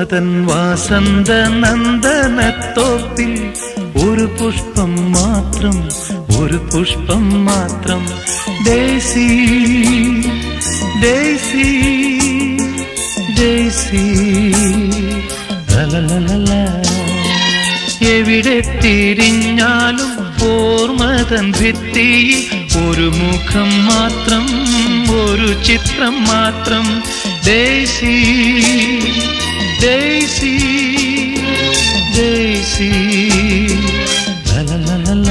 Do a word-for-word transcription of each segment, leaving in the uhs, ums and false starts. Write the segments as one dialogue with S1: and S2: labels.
S1: ഓർമ്മതൻ വാസന്ത നന്ദനത്തോപ്പിൽ ഒരു പുഷ്പം മാത്രം, ഒരു പുഷ്പം മാത്രം. ഡേസി ഡേസി ഡേസി ലലലല. എവിടെ തിരിഞ്ഞാലും ഓർമ്മതൻ ഭിത്തിയിൽ ഒരു മുഖം മാത്രം, ഒരു ചിത്രം മാത്രം. ഡേസി ഡേസി ഡേസി ലലലല.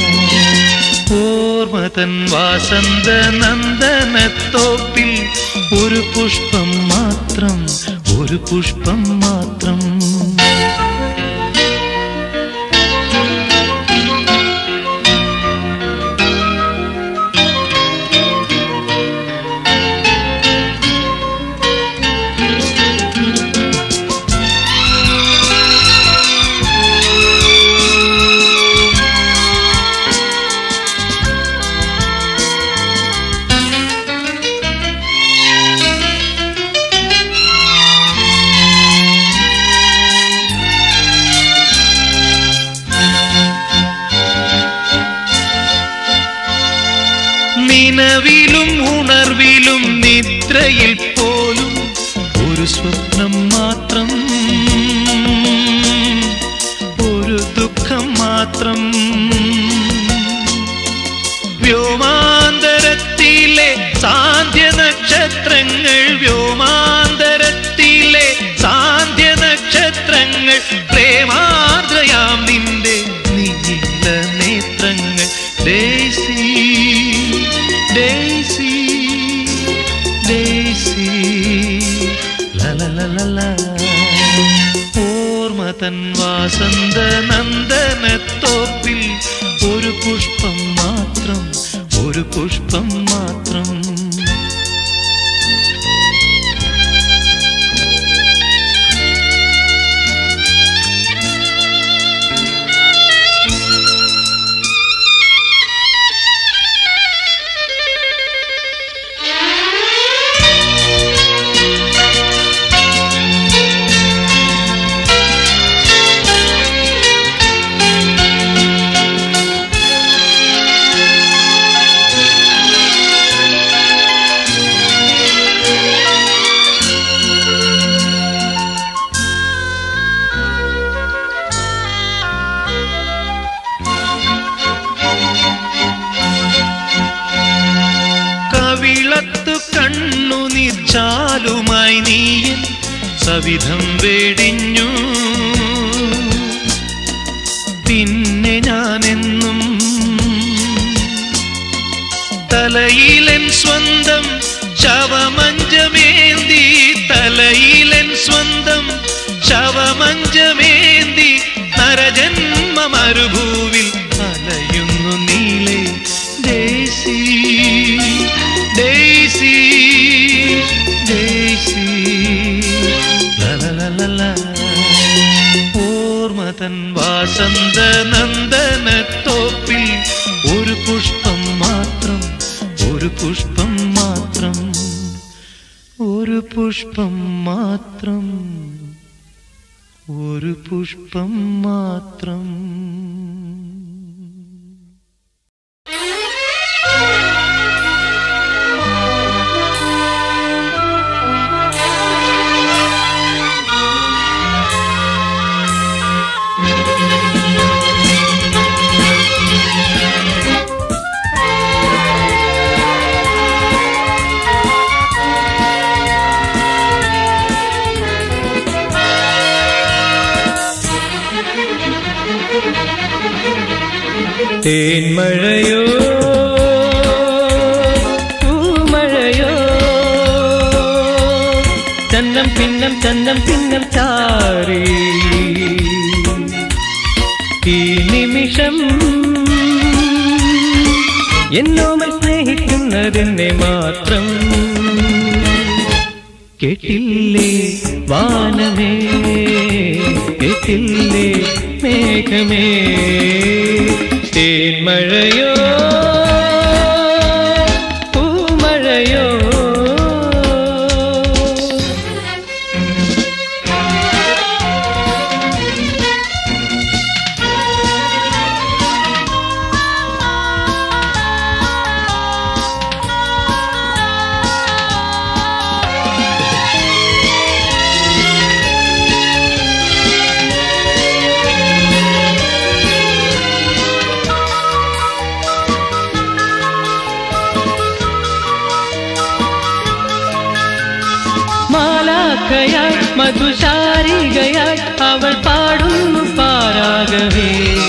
S1: ഓർമ്മതൻ വാസന്ത നന്ദനത്തോപ്പിൽ ഒരു പുഷ്പം മാത്രം, ഒരു പുഷ്പം മാത്രം. നിലവിലും ഉണർവിലും നിദ്രയിൽ പോലും ഒരു സ്വപ്നം മാത്രം, ഒരു ദുഃഖം മാത്രം. വ്യോമാന്തരത്തിലെ സാന്ധ്യ നക്ഷത്രങ്ങൾ, വ്യോമാന്തരത്തിലെ സാന്ധ്യ നക്ഷത്രങ്ങൾ, പ്രേമാർദ്രയാം നിന്റെ നീല നേത്രങ്ങൾ. ഡേസി ഡേസി ഡേസി ലലലല. ഓർമ്മതൻ വാസന്ത നന്ദനത്തോപ്പിൽ ഒരു പുഷ്പം മാത്രം, ഒരു പുഷ്പം മാത്രം. കവിളത്തു കണ്ണുനീർ ചാലുമായി നീയൻ സവിധം വെടിഞ്ഞു. പിന്നെ ഞാനെന്നും തലയിലൻ സ്വന്തം ശവമഞ്ചമേന്തി, തലയിലൻ സ്വന്തം ശവമഞ്ചമേന്തി നരജന്മ മരുഭൂവിൽ അലയുന്നു നീളെ. ഡേസി ഡേസി ഡേസി ലലലല. ഓർമ്മതൻ വാസന്ത നന്ദനത്തോപ്പിൽ ഒരു പുഷ്പം മാത്രം, ഒരു പുഷ്പം മാത്രം, ഒരു പുഷ്പം മാത്രം, ഒരു പുഷ്പം മാത്രം.
S2: തേന്മഴയോ പൂമഴയോ ചന്നം പിന്നം ചന്നം പിന്നം ചാരി ഈ നിമിഷം എന്നോമൽ സ്നേഹിക്കുന്നതെന്നെ മാത്രം. കേട്ടില്ലേ വാനമേ, കേട്ടില്ലേ മേഘമേ, തേന്മഴയോ പൂമഴയോ. മധുശാരികയായി അവൾ പാടുന്നു പാരാഗവേ.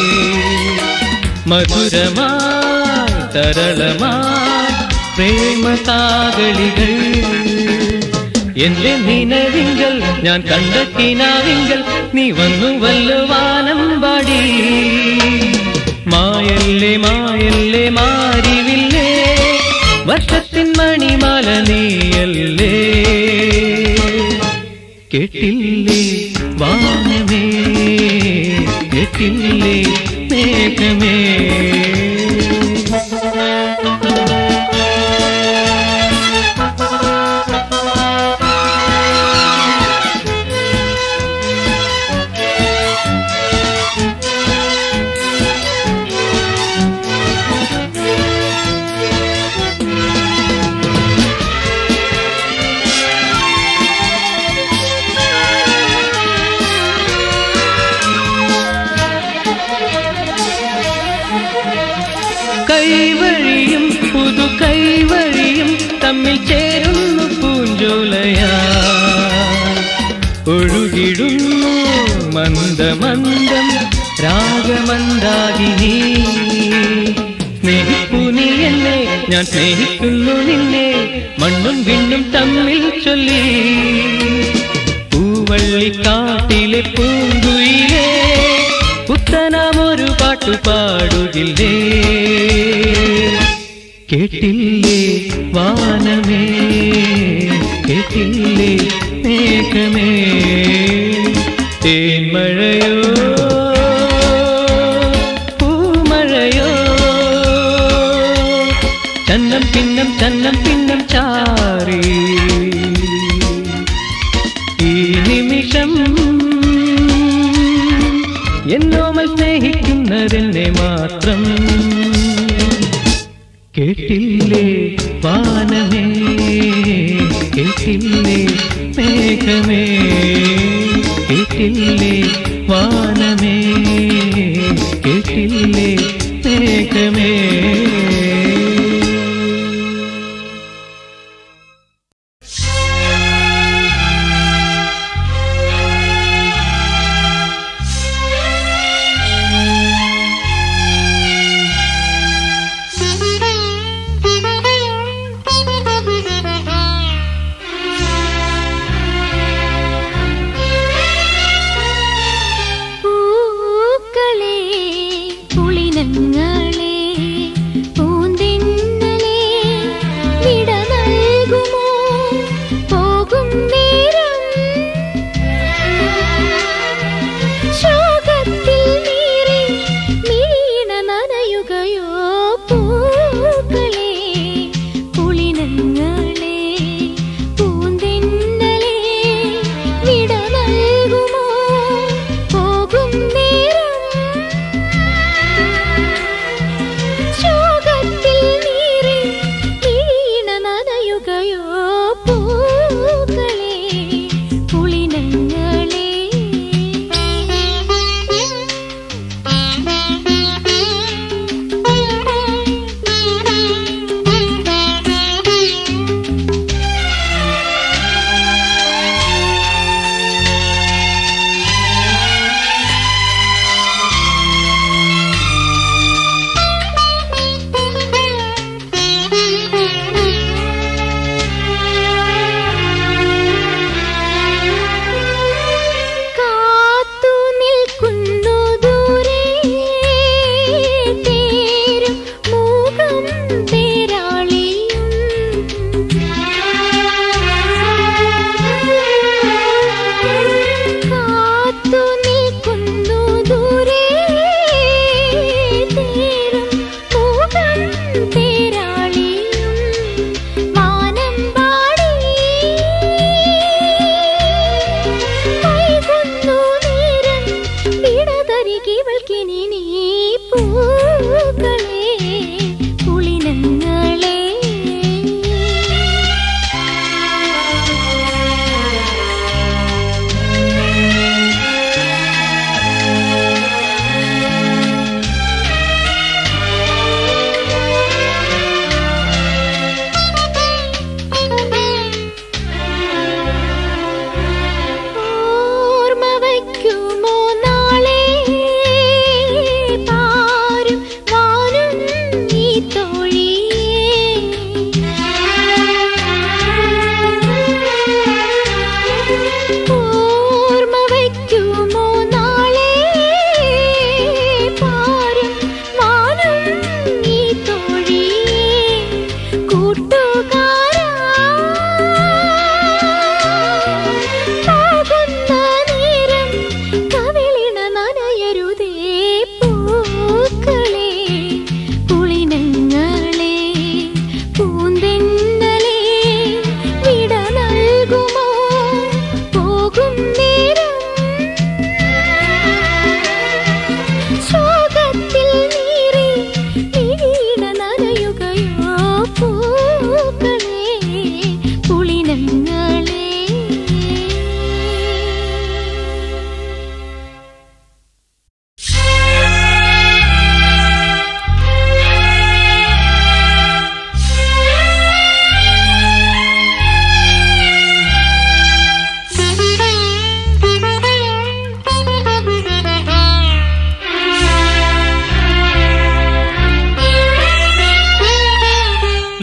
S2: മധുരമായി തരളമായി പ്രേമകാകളികൾ എന്റെ നിലവിങ്കൽ ഞാൻ കണ്ട കിനാവിങ്കൽ നീ വന്നു വല്ലുവാനമ്പാടി. മായല്ലേ മായല്ലേ മാരിവില്ലേ വർഷത്തിൻ മണിമാല നീയല്ലേ. കേട്ടില്ലേ വാനമേ കേട്ടില്ലേ മേഘമേ. കൈവഴിയും പുതു കൈവഴിയും തമ്മിൽ ചേരുന്നു പൂഞ്ചോലയാ. ഒഴുകിടുന്നു മന്ദമന്ദം രാഗമന്ദാകിനി. സ്നേഹിപ്പു നീ എന്നെ ഞാൻ സ്നേഹിക്കുന്നു നിന്നെ മണ്ണും വിണ്ണും തമ്മിൽ ചൊല്ലി. പൂവള്ളിക്കാട്ടിലെ പൂങ്കുയിലേ പുത്തനാമൊരു പാട്ടു പാടുകില്ലേ. കേട്ടില്ലേ വാനമേ കേട്ടില്ലേ മേഘമേ. തേന്മഴയോ പൂമഴയോ ചന്നം പിന്നം ചന്നം പിന്നം ചാറി. ഈ നിമിഷം എന്നോമൽ സ്നേഹിക്കുന്നതെന്നെ മാത്രം. കേട്ടില്ലേ വാനമേ കേട്ടില്ലേ മേഘമേ. കേട്ടില്ലേ വാനമേ കേട്ടില്ലേ മേഘമേ.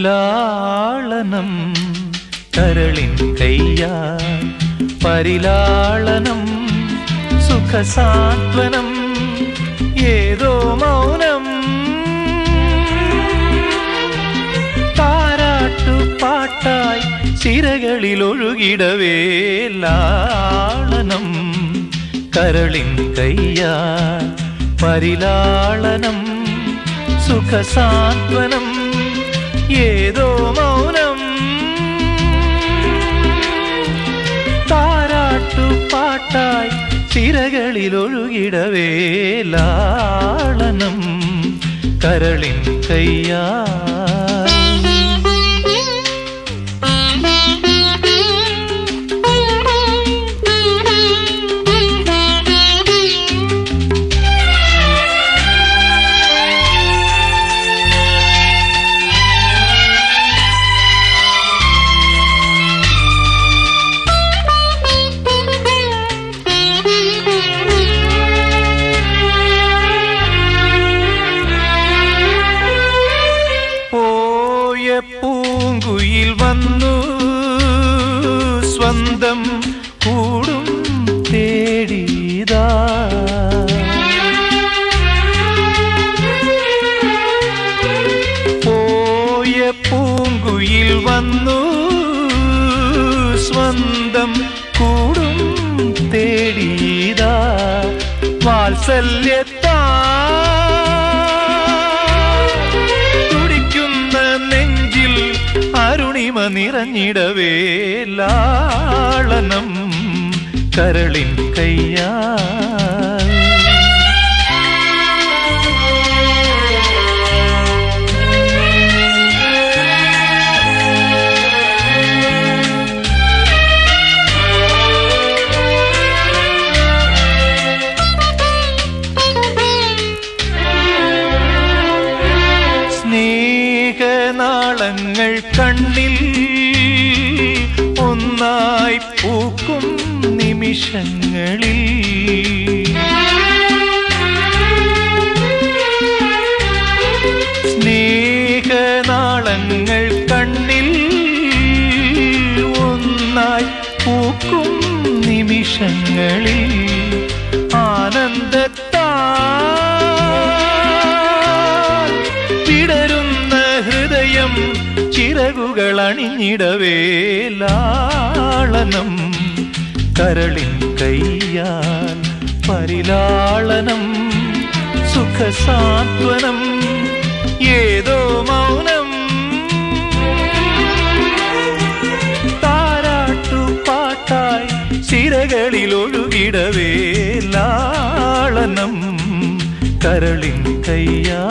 S1: ലാളനം കരളിൻ കയ്യാ പരിലാളനം സുഖസാന്ത്വനം ഏതോ മൗനം താരാട്ടുപാട്ടായി സിരകളിൽ ഒഴുകിടവേ ലാളനം കരളിൻ കയ്യാ പരിലാളനം സുഖസാന്ത്വനം ഏതോ മൗനം താരാട്ടുപാട്ടായി സിരകളിൽ ഒഴുകിടവേ ലാളനം കരളിൻ കയ്യാ പൂങ്കുയിൽ വന്നു സ്വന്തം കൂടും തേടിയതാ പോയ പൂങ്കുയിൽ വന്നു സ്വന്തം കൂടും തേടിയതാ വാത്സല്യത്താ അരുണിമ നിറഞ്ഞിടവേ ലാളനം കരളിൻ കയ്യാ സ്നേഹനാളങ്ങൾ കണ്ണിൽ ഒന്നായി പൂക്കും നിമിഷങ്ങളിൽ സ്നേഹനാളങ്ങൾ കണ്ണിൽ ഒന്നായി പൂക്കും നിമിഷങ്ങളിൽ ആനന്ദത്താ വിടരുന്ന ഹൃദയം ചിറകുകൾ അണിഞ്ഞിടവേ ലാളനം കരളിൻ കയ്യാൽ പരിലാളനം സുഖസാന്ത്വനം ഏതോ മൗനം താരാട്ടുപാട്ടായി സിരകളിൽ ഒഴുകിടവേ ലാളനം കരളിൻ കയ്യാ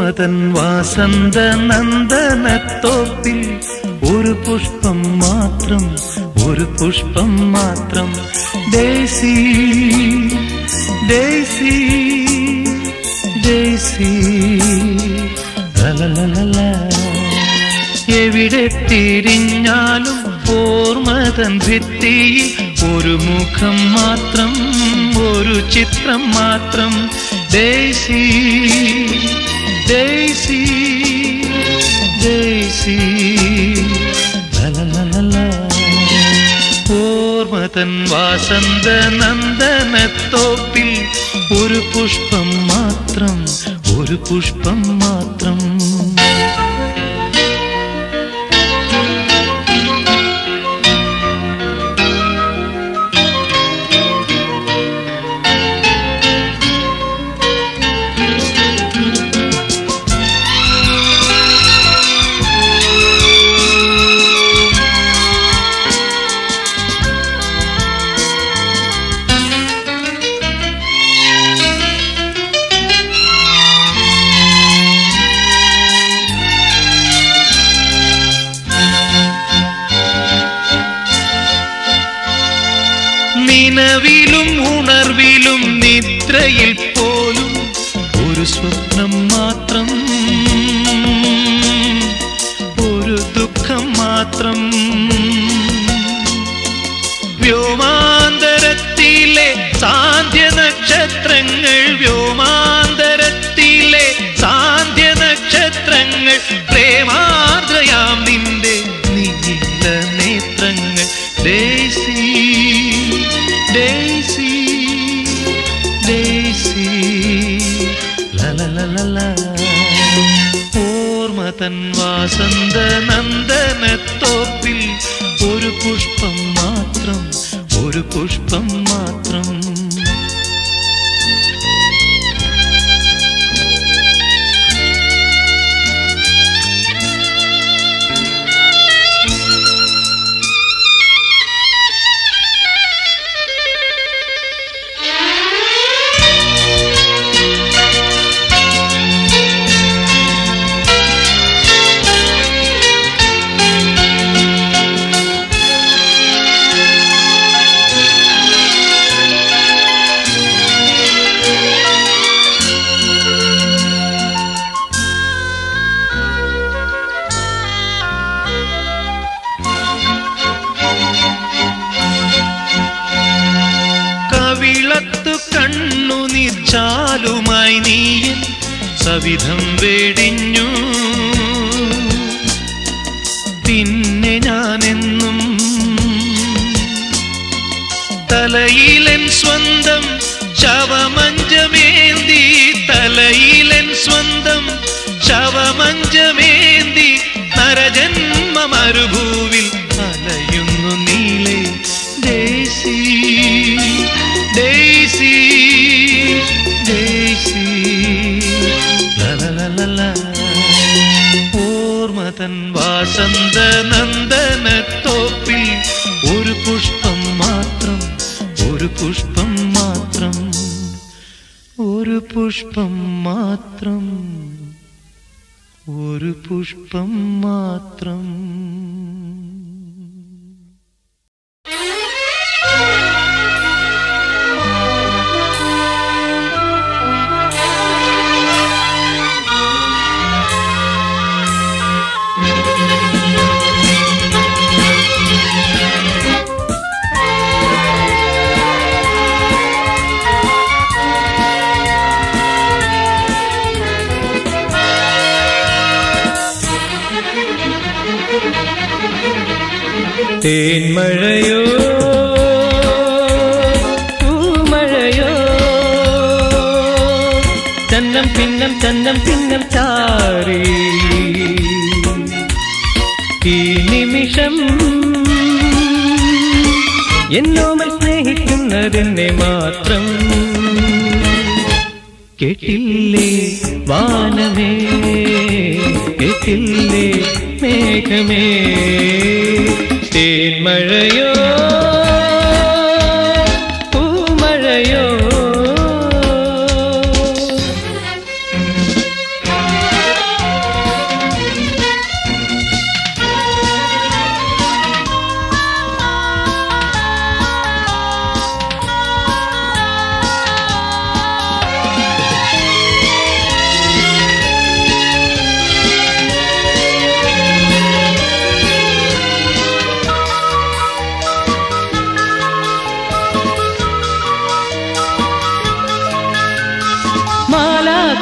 S1: ഓർമ്മതൻ വാസന്ത നന്ദനത്തോപ്പിൽ ഒരു പുഷ്പം മാത്രം, ഒരു പുഷ്പം മാത്രം. ഡേസി ഡേസി ഡേസി ലലലല. എവിടെ തിരിഞ്ഞാലും ഓർമ്മതൻ ഭിത്തിയിൽ ഒരു മുഖം മാത്രം, ഒരു ചിത്രം മാത്രം. ഡേസി ഡേസി ഡേസി ലലലല. ഓർമ്മതൻ വാസന്ത നന്ദനത്തോപ്പിൽ ഒരു പുഷ്പം മാത്രം, ഒരു പുഷ്പം മാത്രം. നിലവിലും ഉണർവിലും നിദ്രയിൽ പോലും ഒരു സ്വപ്നം മാത്രം, ഒരു ദുഃഖം മാത്രം. വ്യോമാന്തരത്തിലെ സാന്ധ്യ നക്ഷത്രങ്ങൾ, വ്യോമാന്തരത്തിലെ സാന്ധ്യ നക്ഷത്രങ്ങൾ, പ്രേമാർദ്രയാം നിന്റെ നീല നേത്രങ്ങൾ. ഡേസി ഡേസി ഡേസി ലലലല. ഓർമ്മതൻ വാസന്ത നന്ദനത്തോപ്പിൽ ഒരു പുഷ്പം മാത്രം, ഒരു പുഷ്പം മാത്രം. കവിളത്തു കണ്ണുനീർ ചാലുമായി നീയൻ സവിധം വെടിഞ്ഞു. പിന്നെ ഞാനെന്നും തലയിലൻ സ്വന്തം ശവമഞ്ചമേന്തി, തലയിലൻ സ്വന്തം ശവമഞ്ചമേന്തി നരജന്മ മരുഭൂവിൽ അലയുന്നു നീളെ. ഡേസി ഡേസി ഡേസി ലലലല. ഓർമ്മതൻ വാസന്ത നന്ദനത്തോപ്പിൽ ഒരു പുഷ്പം മാത്രം, ഒരു പുഷ്പം മാത്രം, ഒരു പുഷ്പം മാത്രം, ഒരു പുഷ്പം മാത്രം.
S2: തേന്മഴയോ പൂമഴയോ ചന്നം പിന്നം ചന്നം പിന്നം ചാരി ഈ നിമിഷം എന്നോമൽ സ്നേഹിക്കുന്നതെന്നെ മാത്രം. കേട്ടില്ലേ വാനമേ, കേട്ടില്ലേ മേഘമേ, തേന്മഴയോ പൂമഴയോ.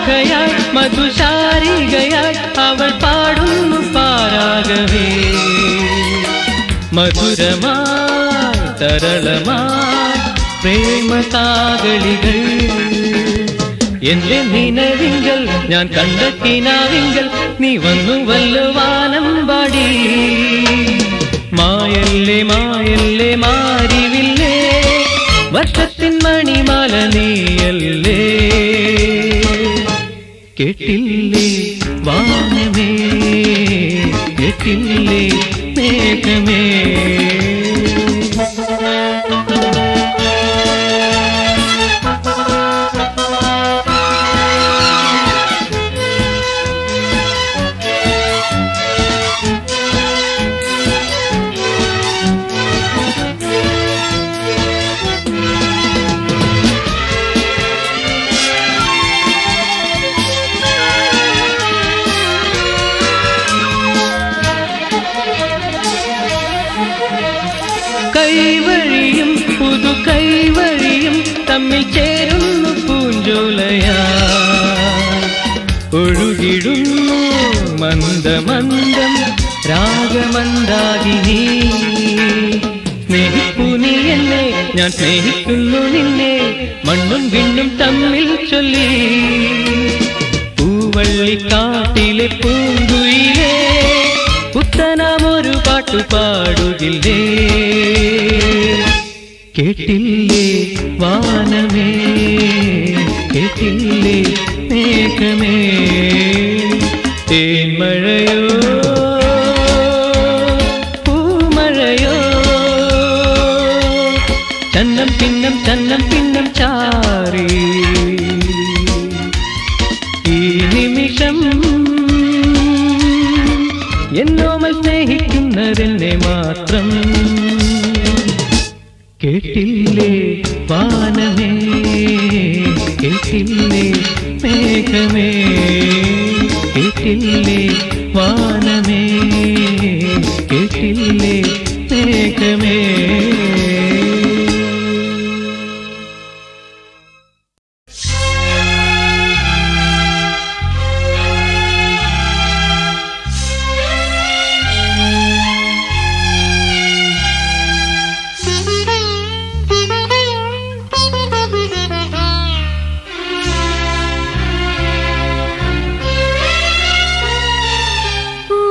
S2: ശാഖയായി മധുശാരികയായി അവൾ പാടുന്നു പാരാഗവേ മധുരമായി തരളമായി പ്രേമതാകളികൾ എന്റെ നിനവിങ്കൽ ഞാൻ കണ്ട കിനാവിങ്കൽ നീ വന്നു വല്ലുവാനം പാടി മായല്ലേ മായല്ലേ മാരിവില്ലേ വർഷത്തിൻ മണിമാല നീയല്ലേ കേട്ടില്ലേ വാനമേ കേട്ടില്ലേ മേഘമേ കൈവഴിയും പുതു കൈവഴിയും തമ്മിൽ ചേരുന്നു പൂഞ്ചോലയാ ഒഴുകിടുന്നു മന്ദമന്ദം രാഗമന്ദാകിനി സ്നേഹിപ്പു നീ എന്നെ ഞാൻ സ്നേഹിക്കുന്നു നിന്നെ മണ്ണും വിണ്ണും തമ്മിൽ ചൊല്ലി പൂവള്ളിക്കാട്ടിലെ പൂങ്കുയിലേ പുത്തനാമൊരു പാട്ടു പാടുകില്ലേ കേട്ടില്ലേ വാനമേ കേട്ടില്ലേ മേഘമേ തേന്മഴയോ പൂമഴയോ ചന്നം പിന്നം ചന്നം പിന്നം ചാറി ഈ നിമിഷം എന്നോമൽ സ്നേഹിക്കുന്നതെന്നെ മാത്രം കേട്ടില്ലേ വാനമേ കേട്ടില്ലേ മേഘമേ കേട്ടില്ലേ വാനമേ കേട്ടില്ലേ മേഘമേ
S3: Ooh.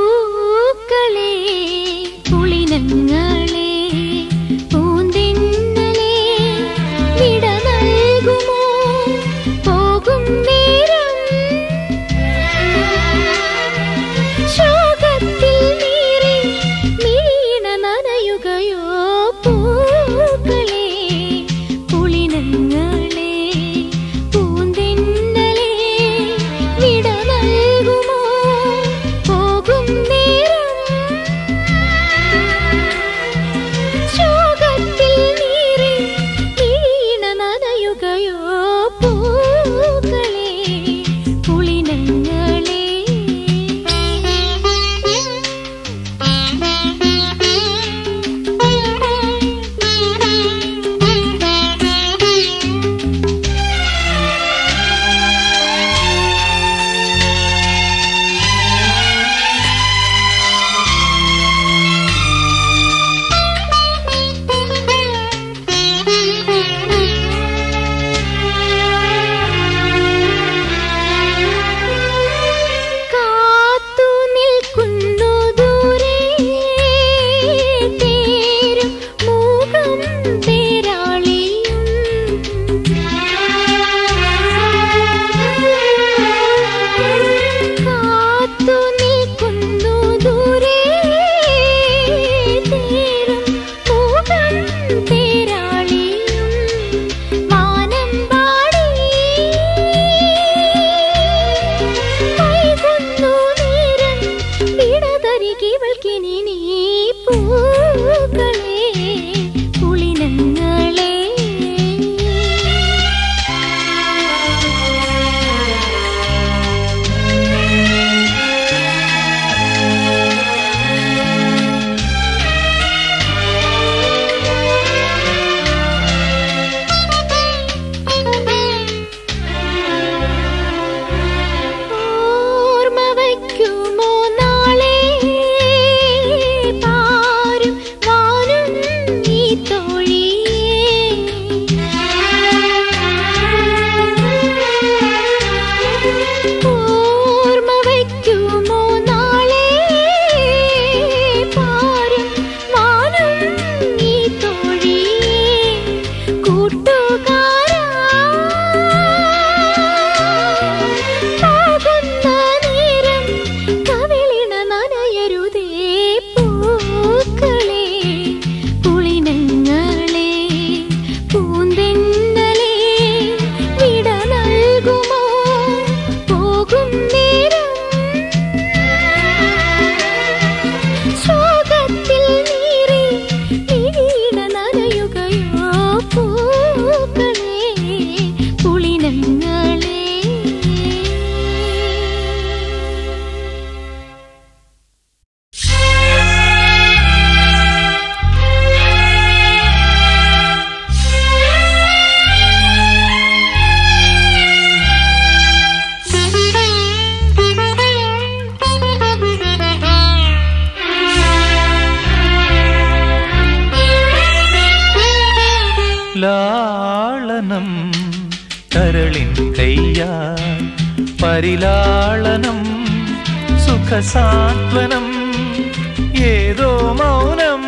S1: കയ്യാൽ പരിലാളനം സുഖസാന്ത്വനം ഏതോ മൗനം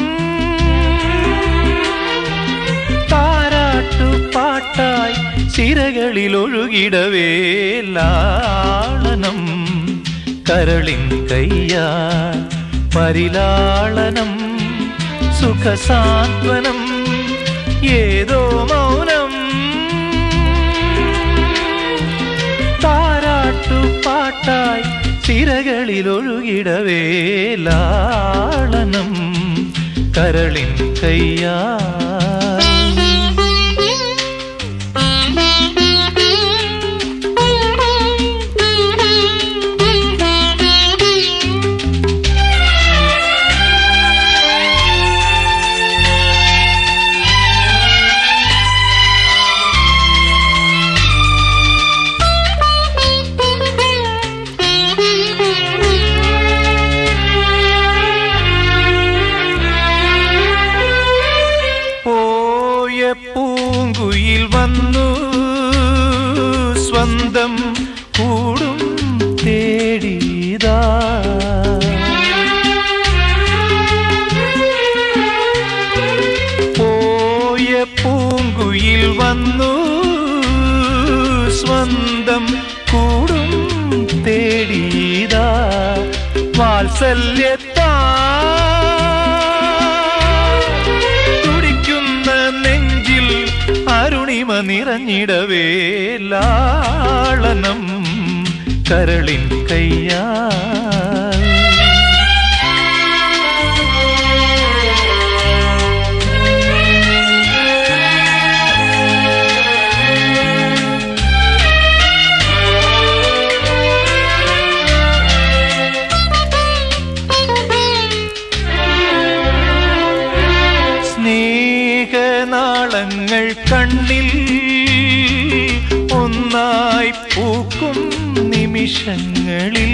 S1: താരാട്ടുപാട്ടായി സിരകളിൽ ഒഴുകിടവേ ലാളനം കരളിൻ കയ്യാൽ പരിലാളനം സുഖസാന്ത്വനം ഏതോ മൗനം താരാട്ടുപാട്ടായി സിരകളിൽ ഒഴുകിടവേ ലാളനം കരളിൻ കയ്യാൽ പൂങ്കുയിൽ വന്നു സ്വന്തം കൂടും തേടിയതാ പോയ പൂങ്കുയിൽ വന്നു സ്വന്തം കൂടും തേടിയതാ വാത്സല്യത്താ അരുണിമ നിറഞ്ഞിടവേ ലാളനം കരളിൻ കയ്യാൽ സ്നേഹനാളങ്ങൾ കണ്ണിൽ ഒന്നായി പൂക്കും നിമിഷങ്ങളിൽ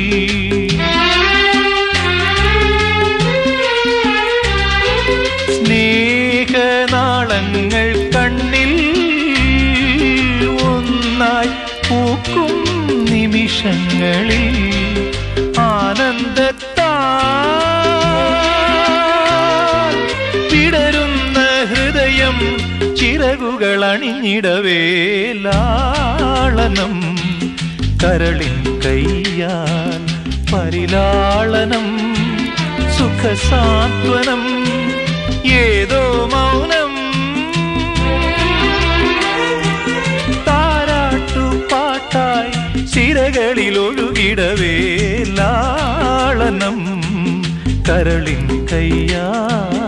S1: സ്നേഹനാളങ്ങൾ കണ്ണിൽ ഒന്നായി പൂക്കും നിമിഷങ്ങളിൽ ആനന്ദത്താ വിടരുന്ന ഹൃദയം ചിറകുകൾ അണിഞ്ഞിടവേ ലാളനം കരളിൻ കയ്യാൽ പരിലാളനം സുഖസാന്ത്വനം ഏതോ മൗനം താരാട്ടുപാട്ടായി സിരകളിൽ ഒഴുകിടവേ ലാളനം കരളിൻ കയ്യാൽ